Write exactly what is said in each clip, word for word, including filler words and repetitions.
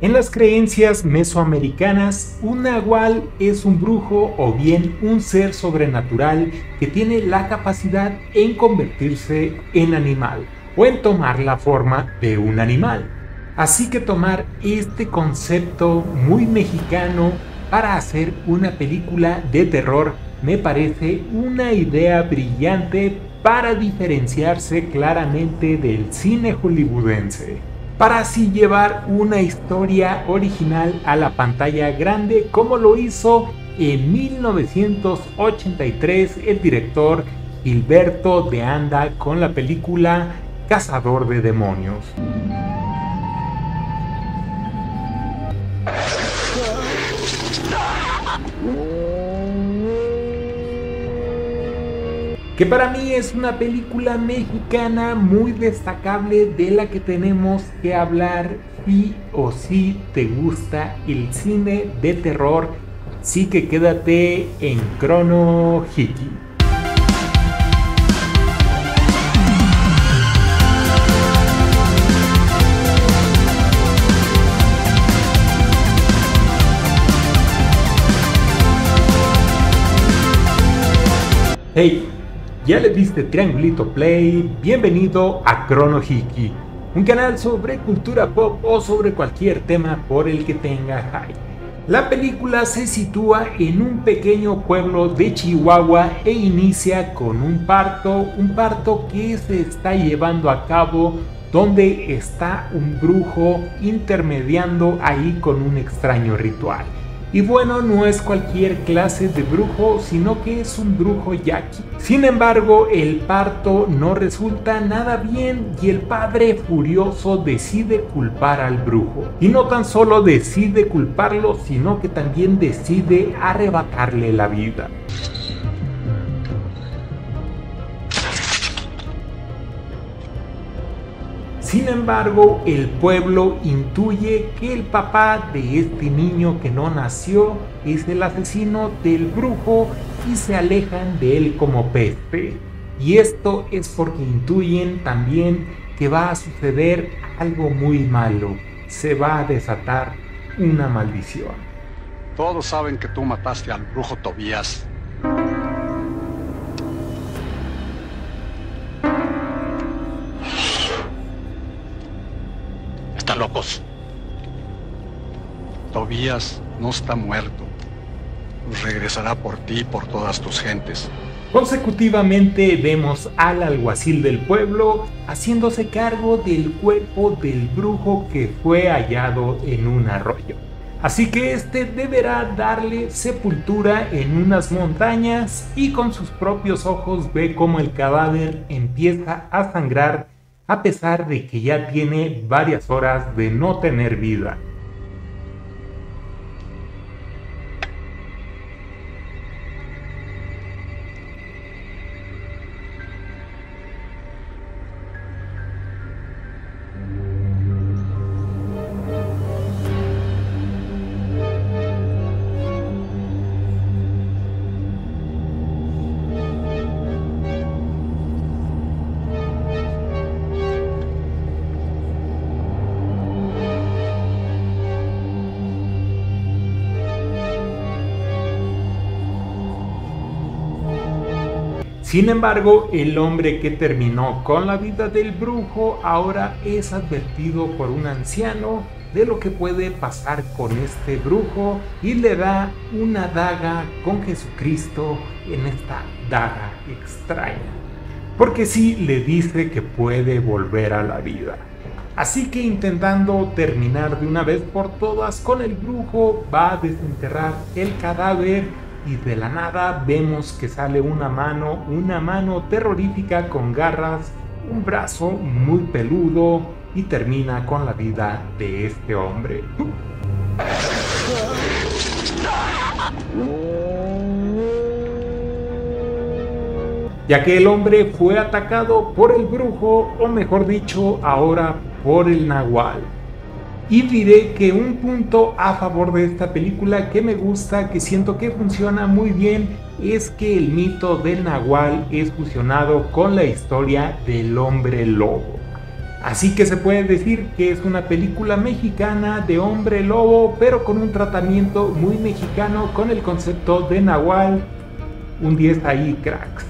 En las creencias mesoamericanas, un nahual es un brujo o bien un ser sobrenatural que tiene la capacidad en convertirse en animal o en tomar la forma de un animal. Así que tomar este concepto muy mexicano para hacer una película de terror me parece una idea brillante para diferenciarse claramente del cine hollywoodense, para así llevar una historia original a la pantalla grande como lo hizo en mil novecientos ochenta y tres el director Gilberto de Anda con la película Cazador de Demonios. Que para mí es una película mexicana muy destacable de la que tenemos que hablar sí o sí te gusta el cine de terror, sí que quédate en Crono Hiki. Hey, ¿ya le diste triangulito play? Bienvenido a Crono Hiki, un canal sobre cultura pop o sobre cualquier tema por el que tenga hype. La película se sitúa en un pequeño pueblo de Chihuahua e inicia con un parto, un parto que se está llevando a cabo donde está un brujo intermediando ahí con un extraño ritual. Y bueno, no es cualquier clase de brujo, sino que es un brujo yaqui. Sin embargo, el parto no resulta nada bien y el padre furioso decide culpar al brujo. Y no tan solo decide culparlo, sino que también decide arrebatarle la vida. Sin embargo, el pueblo intuye que el papá de este niño que no nació es el asesino del brujo y se alejan de él como peste. Y esto es porque intuyen también que va a suceder algo muy malo. Se va a desatar una maldición. Todos saben que tú mataste al brujo Tobías. Están locos. Tobías no está muerto. Regresará por ti y por todas tus gentes. Consecutivamente vemos al alguacil del pueblo haciéndose cargo del cuerpo del brujo que fue hallado en un arroyo. Así que este deberá darle sepultura en unas montañas y con sus propios ojos ve cómo el cadáver empieza a sangrar a pesar de que ya tiene varias horas de no tener vida. Sin embargo, el hombre que terminó con la vida del brujo ahora es advertido por un anciano de lo que puede pasar con este brujo y le da una daga con Jesucristo en esta daga extraña. Porque sí le dice que puede volver a la vida. Así que intentando terminar de una vez por todas con el brujo, va a desenterrar el cadáver. Y de la nada vemos que sale una mano, una mano terrorífica con garras, un brazo muy peludo y termina con la vida de este hombre. Ya que el hombre fue atacado por el brujo, o mejor dicho, ahora por el nahual. Y diré que un punto a favor de esta película que me gusta, que siento que funciona muy bien, es que el mito del nahual es fusionado con la historia del hombre lobo. Así que se puede decir que es una película mexicana de hombre lobo, pero con un tratamiento muy mexicano con el concepto de Nahual. Un diez ahí, cracks.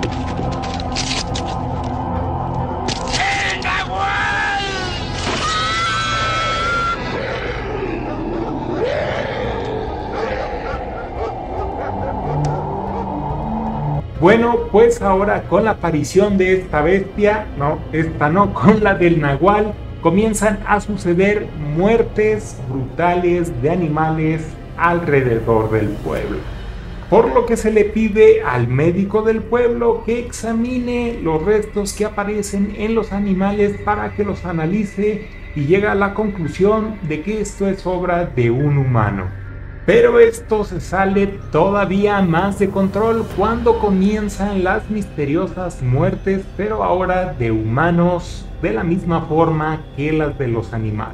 Bueno, pues ahora con la aparición de esta bestia, no, esta no, con la del Nahual, comienzan a suceder muertes brutales de animales alrededor del pueblo. Por lo que se le pide al médico del pueblo que examine los restos que aparecen en los animales para que los analice y llega a la conclusión de que esto es obra de un humano. Pero esto se sale todavía más de control cuando comienzan las misteriosas muertes, pero ahora de humanos, de la misma forma que las de los animales.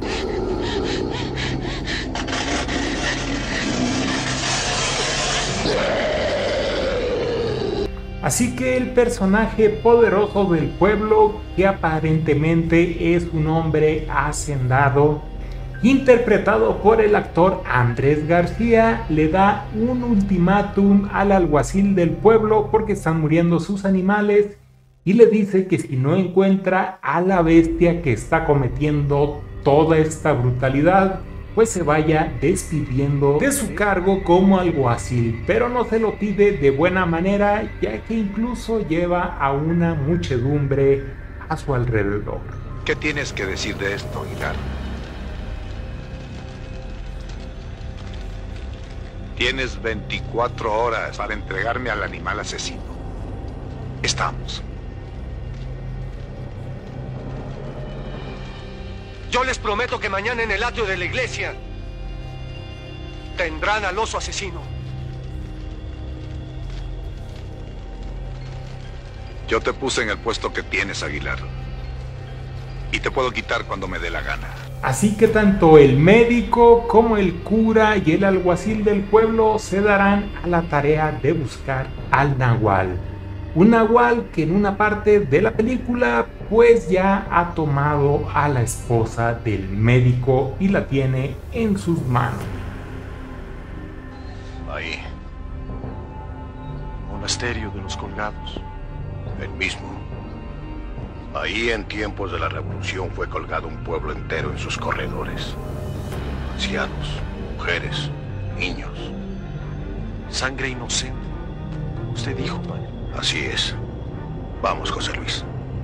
Así que el personaje poderoso del pueblo, que aparentemente es un hombre hacendado, interpretado por el actor Andrés García, le da un ultimátum al alguacil del pueblo porque están muriendo sus animales y le dice que si no encuentra a la bestia que está cometiendo toda esta brutalidad, pues se vaya despidiendo de su cargo como alguacil, pero no se lo pide de buena manera, ya que incluso lleva a una muchedumbre a su alrededor. ¿Qué tienes que decir de esto, Aguilar? Tienes veinticuatro horas para entregarme al animal asesino. Estamos. Yo les prometo que mañana en el atrio de la iglesia tendrán al oso asesino. Yo te puse en el puesto que tienes, Aguilar. Y te puedo quitar cuando me dé la gana. Así que tanto el médico como el cura y el alguacil del pueblo se darán a la tarea de buscar al Nahual. Un Nahual que en una parte de la película pues ya ha tomado a la esposa del médico y la tiene en sus manos. Ahí. Monasterio de los Colgados. El mismo. Ahí en tiempos de la revolución fue colgado un pueblo entero en sus corredores. Ancianos, mujeres, niños. Sangre inocente. Usted dijo, padre. Así es. Vamos, José Luis.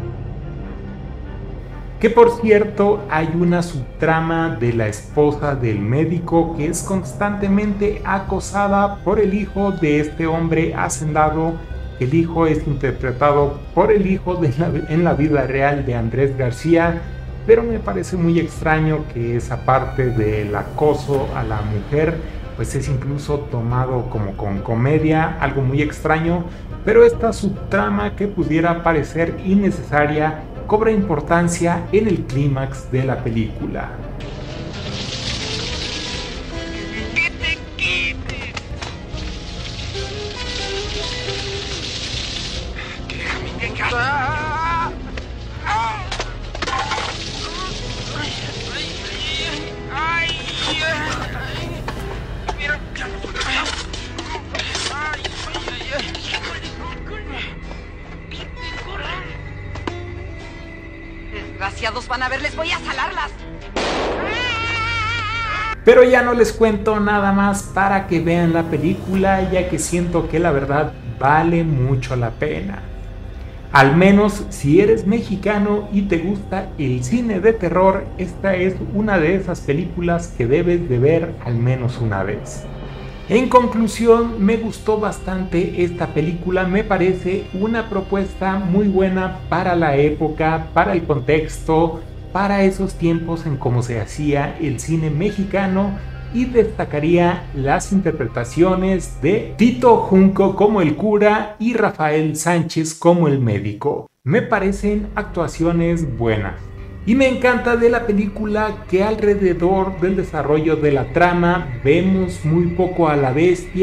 Que por cierto hay una subtrama de la esposa del médico que es constantemente acosada por el hijo de este hombre hacendado. El hijo es interpretado por el hijo de la, en la vida real de Andrés García, pero me parece muy extraño que esa parte del acoso a la mujer pues es incluso tomado como con comedia, algo muy extraño, pero esta subtrama que pudiera parecer innecesaria cobra importancia en el clímax de la película. Desgraciados van a ver, les voy a salarlas. Pero ya no les cuento nada más para que vean la película, ya que siento que la verdad vale mucho la pena. Al menos si eres mexicano y te gusta el cine de terror, esta es una de esas películas que debes de ver al menos una vez. En conclusión, me gustó bastante esta película, me parece una propuesta muy buena para la época, para el contexto, para esos tiempos en cómo se hacía el cine mexicano, y destacaría las interpretaciones de Tito Junco como el cura y Rafael Sánchez como el médico. Me parecen actuaciones buenas. Y me encanta de la película que alrededor del desarrollo de la trama vemos muy poco a la bestia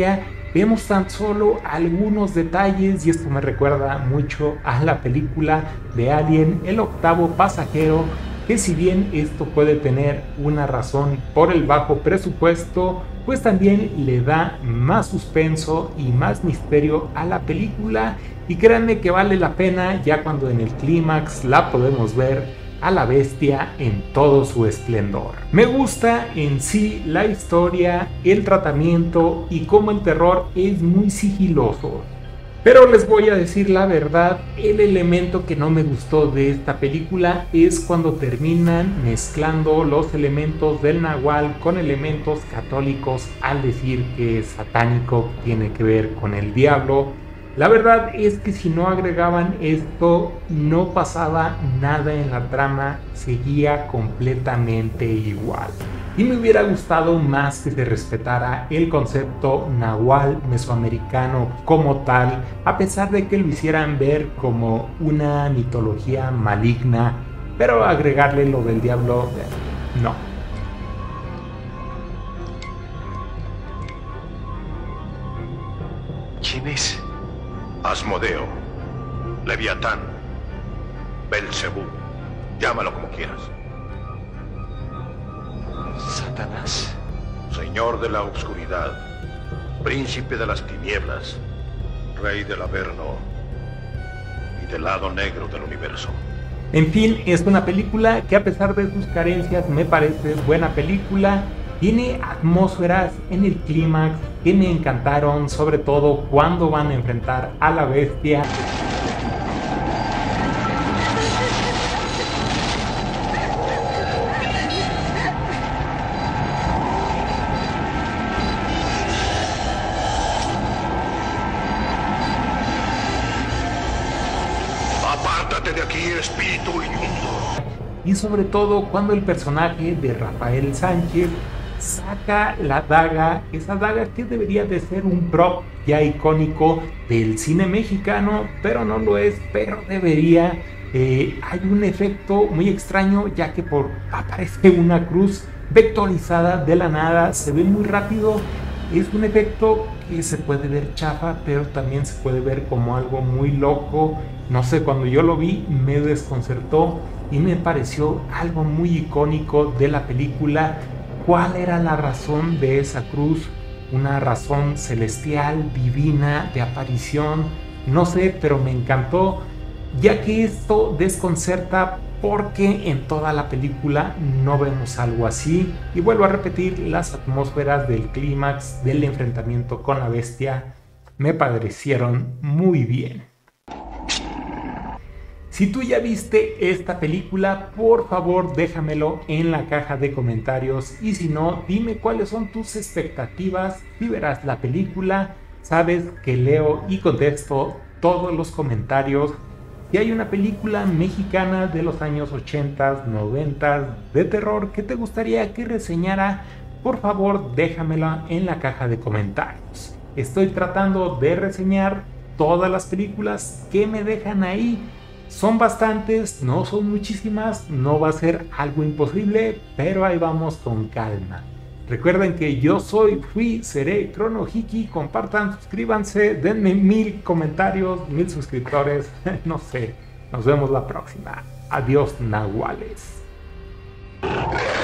vemos tan solo algunos detalles y esto me recuerda mucho a la película de Alien, El octavo pasajero, que si bien esto puede tener una razón por el bajo presupuesto, pues también le da más suspenso y más misterio a la película, y créanme que vale la pena ya cuando en el clímax la podemos ver a la bestia en todo su esplendor. Me gusta en sí la historia, el tratamiento y cómo el terror es muy sigiloso. Pero les voy a decir la verdad, el elemento que no me gustó de esta película es cuando terminan mezclando los elementos del Nahual con elementos católicos al decir que es satánico, tiene que ver con el diablo. La verdad es que si no agregaban esto, no pasaba nada en la trama, seguía completamente igual. Y me hubiera gustado más que se respetara el concepto nahual mesoamericano como tal, a pesar de que lo hicieran ver como una mitología maligna, pero agregarle lo del diablo, no. ¿Quién es? Asmodeo, Leviatán, Belcebú, llámalo como quieras. Satanás. Señor de la oscuridad, príncipe de las tinieblas, rey del Averno y del lado negro del universo. En fin, es una película que a pesar de sus carencias me parece buena película. Tiene atmósferas en el clímax que me encantaron, sobre todo cuando van a enfrentar a la bestia. ¡Apártate de aquí, espíritu inmundo! Y sobre todo cuando el personaje de Rafael Sánchez saca la daga, esa daga que debería de ser un prop ya icónico del cine mexicano, pero no lo es, pero debería. Eh, hay un efecto muy extraño ya que por aparece una cruz vectorizada de la nada, se ve muy rápido, es un efecto que se puede ver chafa, pero también se puede ver como algo muy loco. No sé, cuando yo lo vi me desconcertó y me pareció algo muy icónico de la película. ¿Cuál era la razón de esa cruz? Una razón celestial, divina, de aparición, no sé, pero me encantó, ya que esto desconcerta porque en toda la película no vemos algo así. Y vuelvo a repetir, las atmósferas del clímax, del enfrentamiento con la bestia, me parecieron muy bien. Si tú ya viste esta película, por favor déjamelo en la caja de comentarios, y si no, dime cuáles son tus expectativas si verás la película. Sabes que leo y contesto todos los comentarios. Si hay una película mexicana de los años ochenta, noventa de terror que te gustaría que reseñara, por favor déjamela en la caja de comentarios. Estoy tratando de reseñar todas las películas que me dejan ahí. Son bastantes, no son muchísimas, no va a ser algo imposible, pero ahí vamos con calma. Recuerden que yo soy, fui, seré Cronohiki. Compartan, suscríbanse, denme mil comentarios, mil suscriptores, no sé. Nos vemos la próxima. Adiós, nahuales.